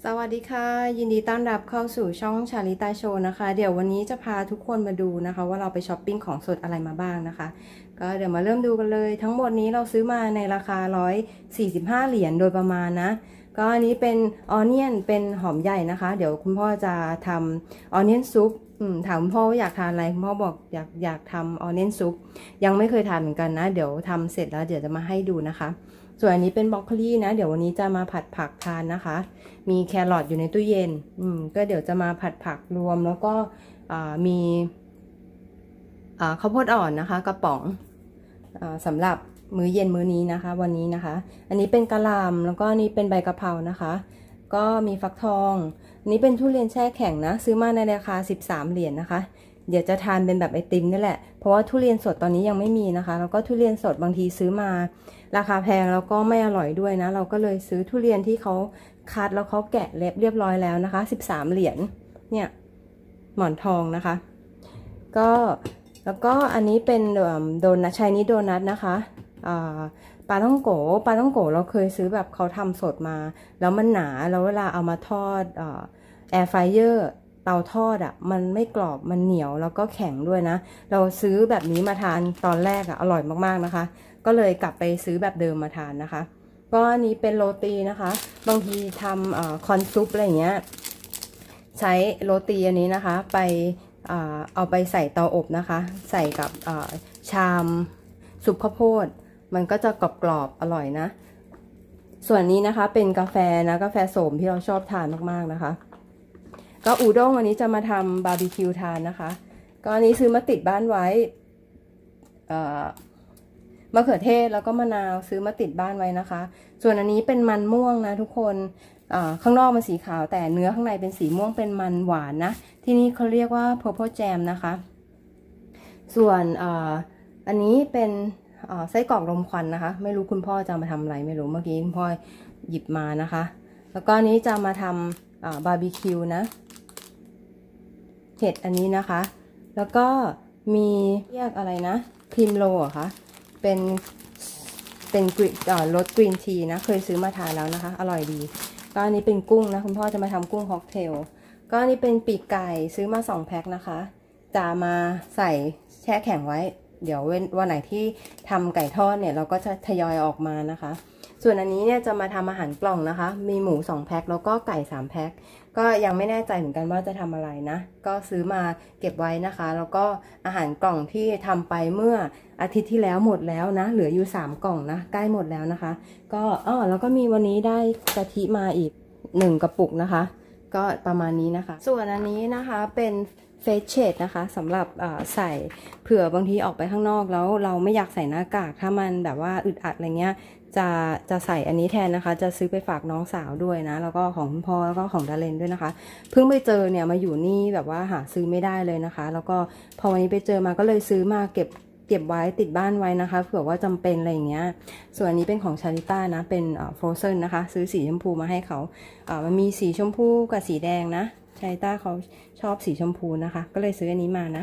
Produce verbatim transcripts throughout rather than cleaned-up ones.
สวัสดีค่ะยินดีต้อนรับเข้าสู่ช่องชาลิตาโชว์นะคะเดี๋ยววันนี้จะพาทุกคนมาดูนะคะว่าเราไปช้อปปิ้งของสดอะไรมาบ้างนะคะก็เดี๋ยวมาเริ่มดูกันเลยทั้งหมดนี้เราซื้อมาในราคาหนึ่งร้อยสี่สิบห้าเหรียญโดยประมาณนะก็อันนี้เป็นออเนียนเป็นหอมใหญ่นะคะเดี๋ยวคุณพ่อจะทำออเนียนซุปถามคุณพ่อว่าอยากทานอะไรคุณพ่อบอกอยากอยากทำออเนียนซุปยังไม่เคยทานเหมือนกันนะเดี๋ยวทำเสร็จแล้วเดี๋ยวจะมาให้ดูนะคะส่วนอันนี้เป็นบรอกโคลีนะเดี๋ยววันนี้จะมาผัดผักทานนะคะมีแครอทอยู่ในตู้เย็นอืมก็เดี๋ยวจะมาผัดผักรวมแล้วก็มีข้าวโพดอ่อนนะคะกระป๋องสำหรับมื้อเย็นมื้อนี้นะคะวันนี้นะคะอันนี้เป็นกะหล่ำแล้วก็นี้เป็นใบกะเพรานะคะก็มีฟักทองอันนี้เป็นทุเรียนแช่แข็งนะซื้อมาในราคาสิบสามเหรียญ นนะคะเดี๋ยวจะทานเป็นแบบไอติมนี่แหละเพราะว่าทุเรียนสดตอนนี้ยังไม่มีนะคะแล้วก็ทุเรียนสดบางทีซื้อมาราคาแพงแล้วก็ไม่อร่อยด้วยนะเราก็เลยซื้อทุเรียนที่เขาคัดแล้วเขาแกะเล็บเรียบร้อยแล้วนะคะสิบสามเหรียญเนี่ยหมอนทองนะคะก็แล้วก็อันนี้เป็นโดนัทชายนี้โดนัทนะคะปลาท่องโกปลาท่องโกเราเคยซื้อแบบเขาทำสดมาแล้วมันหนาแล้วเวลาเอามาทอดแอร์ไฟเออร์เตาทอดอ่ะมันไม่กรอบมันเหนียวแล้วก็แข็งด้วยนะเราซื้อแบบนี้มาทานตอนแรกอ่ะอร่อยมากๆนะคะก็เลยกลับไปซื้อแบบเดิมมาทานนะคะก็อันนี้เป็นโรตีนะคะบางทีทำคอนซุปอะไรเงี้ยใช้โรตีอันนี้นะคะไปเอาไปใส่เตาอบนะคะใส่กับชามซุปข้าวโพดมันก็จะกรอบๆอร่อยนะส่วนนี้นะคะเป็นกาแฟนะกาแฟโสมที่เราชอบทานมากๆนะคะก็อูด้งวันนี้จะมาทำบาร์บีคิวทานนะคะก็อันนี้ซื้อมาติดบ้านไว้มะเขือเทศแล้วก็มะนาวซื้อมาติดบ้านไว้นะคะส่วนอันนี้เป็นมันม่วงนะทุกคนข้างนอกมันสีขาวแต่เนื้อข้างในเป็นสีม่วงเป็นมันหวานนะที่นี่เขาเรียกว่า purple jam นะคะส่วนอันนี้เป็นไส้กรอกลมควันนะคะไม่รู้คุณพ่อจะมาทำอะไรไม่รู้เมื่อกี้คุณพ่อหยิบมานะคะแล้วก็นี้จะมาทำบาร์บีคิวนะเห็ดอันนี้นะคะแล้วก็มีเรียกอะไรนะครีมโรอะคะเป็นเป็นกรีนรสกรีนทีนะเคยซื้อมาทานแล้วนะคะอร่อยดีก็อันนี้เป็นกุ้งนะคุณพ่อจะมาทำกุ้งค็อกเทลก็อันนี้เป็นปีกไก่ซื้อมาสองแพ็คนะคะจะมาใส่แช่แข็งไว้เดี๋ยววันไหนที่ทำไก่ทอดเนี่ยเราก็จะทยอยออกมานะคะส่วนอันนี้เนี่ยจะมาทำอาหารกล่องนะคะมีหมูสองแพ็คแล้วก็ไก่สามแพ็คก็ยังไม่แน่ใจเหมือนกันว่าจะทำอะไรนะก็ซื้อมาเก็บไว้นะคะแล้วก็อาหารกล่องที่ทำไปเมื่ออาทิตย์ที่แล้วหมดแล้วนะเหลืออยู่สามกล่องนะใกล้หมดแล้วนะคะก็อ๋อแล้วก็มีวันนี้ได้กะทิมาอีกหนึ่งกระปุกนะคะก็ประมาณนี้นะคะส่วนอันนี้นะคะเป็นเฟสเชดนะคะสำหรับใส่เผื่อบางทีออกไปข้างนอกแล้วเราไม่อยากใส่หน้ากากถ้ามันแบบว่าอึดอัดอะไรเงี้ยจะจะใส่อันนี้แทนนะคะจะซื้อไปฝากน้องสาวด้วยนะแล้วก็ของคุณพ่อแล้วก็ของดาเลนด้วยนะคะเพิ่งไปเจอเนี่ยมาอยู่นี่แบบว่าหาซื้อไม่ได้เลยนะคะแล้วก็พอวันนี้ไปเจอมาก็เลยซื้อมาเก็บเก็บไว้ติดบ้านไว้นะคะเผื่อว่าจำเป็นอะไรอย่างเงี้ยส่วนอันนี้เป็นของชาลิต้านะเป็นฟรอเซนนะคะซื้อสีชมพูมาให้เขาอ่ามันมีสีชมพูกับสีแดงนะชาลิต้าเขาชอบสีชมพูนะคะก็เลยซื้ออันนี้มานะ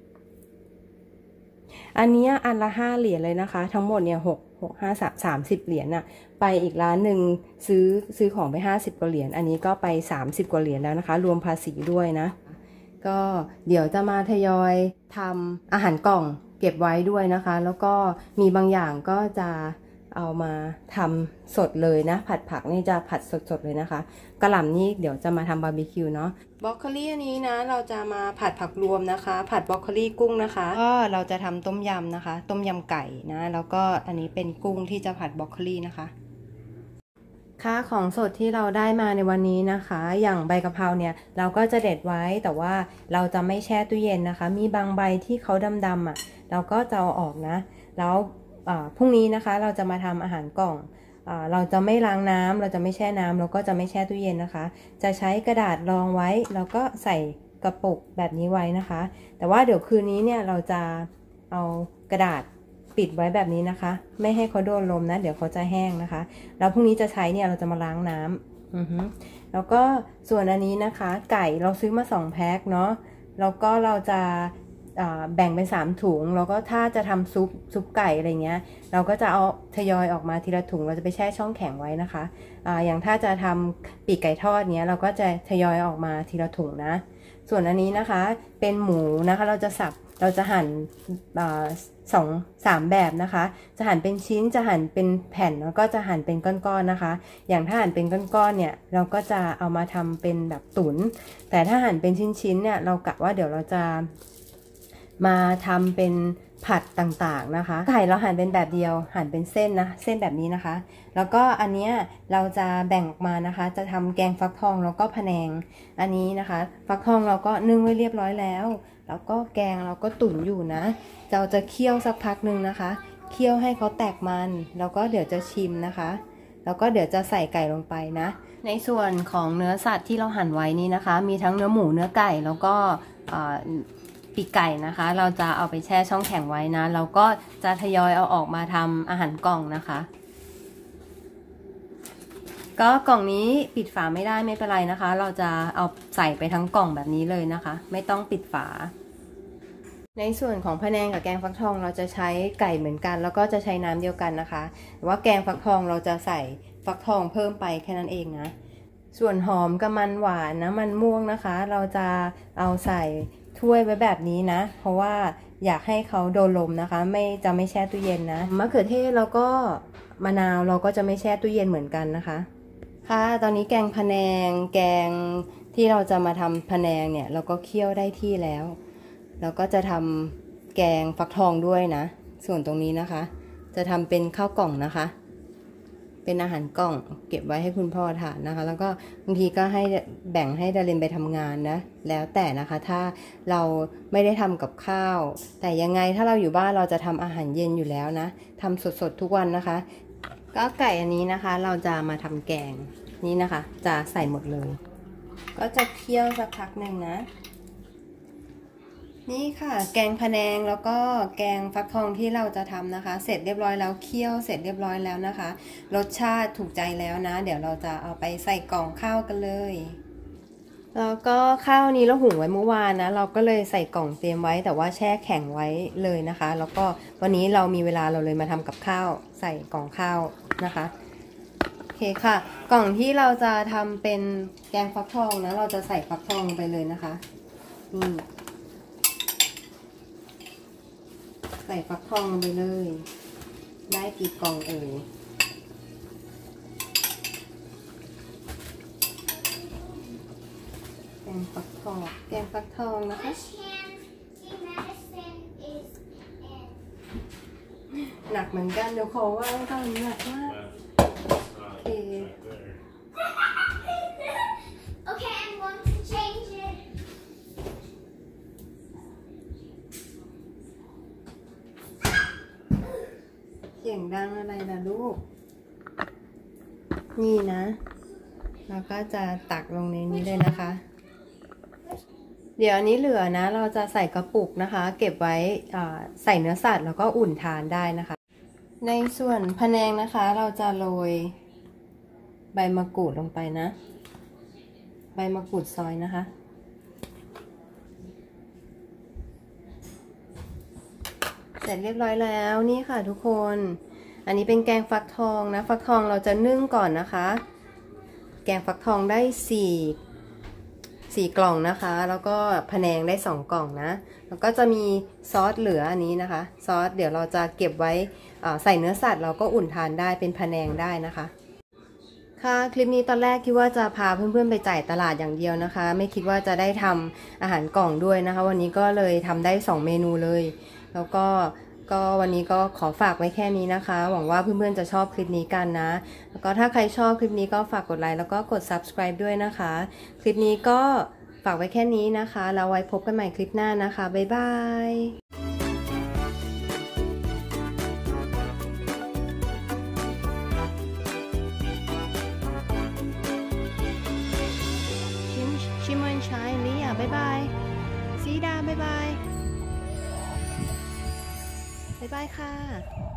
อันนี้อันละห้าเหรียญเลยนะคะทั้งหมดเนี่ยหกหกห้าสามสามสิบเหรียญน่ะไปอีกร้านหนึ่งซื้อซื้อของไปห้าสิบกว่าเหรียญอันนี้ก็ไปสามสิบกว่าเหรียญแล้วนะคะรวมภาษีด้วยนะก็เดี๋ยวจะมาทยอยทำอาหารกล่องเก็บไว้ด้วยนะคะแล้วก็มีบางอย่างก็จะเอามาทำสดเลยนะผัดผักนี่จะผัดสดๆเลยนะคะกระหล่ำนี่เดี๋ยวจะมาทำบาร์บีคิวเนาะบรอกโคลีอันนี้นะเราจะมาผัดผักรวมนะคะผัดบรอกโคลีกุ้งนะคะก็เราจะทำต้มยำนะคะต้มยำไก่นะแล้วก็อันนี้เป็นกุ้งที่จะผัดบรอกโคลีนะคะค่าของสดที่เราได้มาในวันนี้นะคะอย่างใบกะเพราเนี่ยเราก็จะเด็ดไว้แต่ว่าเราจะไม่แช่ตู้เย็นนะคะมีบางใบที่เขาดำๆอ่ะเราก็จะเอาออกนะแล้วพรุ่งนี้นะคะเราจะมาทำอาหารกล่องเราจะไม่ล้างน้ำเราจะไม่แช่น้ำเราก็จะไม่แช่ตู้เย็นนะคะจะใช้กระดาษรองไว้แล้วก็ใส่กระปุกแบบนี้ไว้นะคะแต่ว่าเดี๋ยวคืนนี้เนี่ยเราจะเอากระดาษปิดไว้แบบนี้นะคะไม่ให้เขาโดนลมนะเดี๋ยวเขาจะแห้งนะคะแล้วพรุ่งนี้จะใช้เนี่ยเราจะมาล้างน้ำอือฮึแล้วก็ส่วนอันนี้นะคะไก่เราซื้อมาสองแพ็คเนาะแล้วก็เราจะแบ่งเป็นสามถุงแล้วก็ถ้าจะทำซุปซุปไก่อะไรเงี้ยเราก็จะเอาทยอยออกมาทีละถุงเราจะไปแช่ช่องแข็งไว้นะคะอ่าอย่างถ้าจะทำปีกไก่ทอดเนี้ยเราก็จะทยอยออกมาทีละถุงนะส่วนอันนี้นะคะเป็นหมูนะคะเราจะสับเราจะหั่นสองสามแบบนะคะจะหั่นเป็นชิ้นจะหั่นเป็นแผ่นแล้วก็จะหั่นเป็นก้อนๆนะคะอย่างถ้าหั่นเป็นก้อนๆเนี่ยเราก็จะเอามาทำเป็นแบบตุ๋นแต่ถ้าหั่นเป็นชิ้นๆเนี่ยเรากะว่าเดี๋ยวเราจะมาทำเป็นผัดต่างๆนะคะไก่เราหั่นเป็นแบบเดียวหั่นเป็นเส้นนะเส้นแบบนี้นะคะแล้วก็อันนี้เราจะแบ่งออกมานะคะจะทำแกงฟักทองแล้วก็พะแนงอันนี้นะคะฟักทองเราก็นึ่งไว้เรียบร้อยแล้วแล้วก็แกงเราก็ตุ๋นอยู่นะเราจะเคี่ยวสักพักหนึ่งนะคะเคี่ยวให้เขาแตกมันแล้วก็เดี๋ยวจะชิมนะคะแล้วก็เดี๋ยวจะใส่ไก่ลงไปนะในส่วนของเนื้อสัตว์ที่เราหั่นไว้นี้นะคะมีทั้งเนื้อหมูเนื้อไก่แล้วก็ปีกไก่นะคะเราจะเอาไปแช่ช่องแข็งไว้นะแล้วก็จะทยอยเอาออกมาทำอาหารกล่องนะคะก็กล่องนี้ปิดฝาไม่ได้ไม่เป็นไรนะคะเราจะเอาใส่ไปทั้งกล่องแบบนี้เลยนะคะไม่ต้องปิดฝาในส่วนของพะแนงกับแกงฟักทองเราจะใช้ไก่เหมือนกันแล้วก็จะใช้น้ำเดียวกันนะคะแต่ว่าแกงฟักทองเราจะใส่ฟักทองเพิ่มไปแค่นั้นเองนะส่วนหอมกับมันหวานนะมันม่วงนะคะเราจะเอาใส่ถ้วยไว้แบบนี้นะเพราะว่าอยากให้เขาโดนลมนะคะไม่จะไม่แช่ตู้เย็นนะมะเขือเทศแล้วก็มะนาวเราก็จะไม่แช่ตู้เย็นเหมือนกันนะคะค่ะตอนนี้แกงพะแนงแกงที่เราจะมาทำพะแนงเนี่ยเราก็เคี่ยวได้ที่แล้วแล้วก็จะทำแกงฟักทองด้วยนะส่วนตรงนี้นะคะจะทำเป็นข้าวกล่องนะคะเป็นอาหารกล่องเก็บไว้ให้คุณพ่อทานนะคะแล้วก็บางทีก็ให้แบ่งให้ดารินไปทำงานนะแล้วแต่นะคะถ้าเราไม่ได้ทำกับข้าวแต่ยังไงถ้าเราอยู่บ้านเราจะทำอาหารเย็นอยู่แล้วนะทำสดๆทุกวันนะคะก็ไก่อันนี้นะคะเราจะมาทำแกงนี้นะคะจะใส่หมดเลยก็จะเคี่ยวสักพักหนึ่งนะนี่ค่ะแกงพะแนงแล้วก็แกงฟักทองที่เราจะทำนะคะเสร็จเรียบร้อยแล้วเคี่ยวเสร็จเรียบร้อยแล้วนะคะรสชาติถูกใจแล้วนะเดี๋ยวเราจะเอาไปใส่กล่องข้าวกันเลยแล้วก็ข้าวนี้เราหุงไว้เมื่อวานนะเราก็เลยใส่กล่องเตรียมไว้แต่ว่าแช่แข็งไว้เลยนะคะแล้วก็วันนี้เรามีเวลาเราเลยมาทำกับข้าวใส่กล่องข้าวนะคะโอเคค่ะกล่องที่เราจะทำเป็นแกงฟักทองนะเราจะใส่ฟักทองไปเลยนะคะนี่ใส่ฟักทองลงไปเลยได้กี่กล่องเอ่ยแกงฟักทองแกงฟักทองนะคะหนักเหมือนกันเดี๋ยวขอว่างตอนนี้หนักมากโอเคเสียงดังอะไรล่ะลูกนี่นะเราก็จะตักลงในนี้เลยนะคะเดี๋ยวอันนี้เหลือนะเราจะใส่กระปุกนะคะเก็บไว้ใส่เนื้อสัตว์แล้วก็อุ่นทานได้นะคะในส่วนพะแนงนะคะเราจะโรยใบมะกรูดลงไปนะใบมะกรูดซอยนะคะเสร็จเรียบร้อยแล้วนี่ค่ะทุกคนอันนี้เป็นแกงฟักทองนะฟักทองเราจะนึ่งก่อนนะคะแกงฟักทองได้สี่สี่กล่องนะคะแล้วก็พะแนงได้สองกล่องนะแล้วก็จะมีซอสเหลืออันนี้นะคะซอสเดี๋ยวเราจะเก็บไว้ใส่เนื้อสัตว์เราก็อุ่นทานได้เป็นพะแนงได้นะคะค่ะคลิปนี้ตอนแรกคิดว่าจะพาเพื่อนๆไปจ่ายตลาดอย่างเดียวนะคะไม่คิดว่าจะได้ทำอาหารกล่องด้วยนะคะวันนี้ก็เลยทำได้สองเมนูเลยแล้วก็ก็วันนี้ก็ขอฝากไว้แค่นี้นะคะหวังว่าเพื่อนๆจะชอบคลิปนี้กันนะแล้วก็ถ้าใครชอบคลิปนี้ก็ฝากกดไลค์แล้วก็กด ซับสไครบ์ ด้วยนะคะคลิปนี้ก็ฝากไว้แค่นี้นะคะแล้วไว้พบกันใหม่คลิปหน้านะคะบ๊ายบายชิมชิมอนชัยลีอ่ะบ๊ายบายซีดาบ๊ายบายบ๊ายบายค่ะ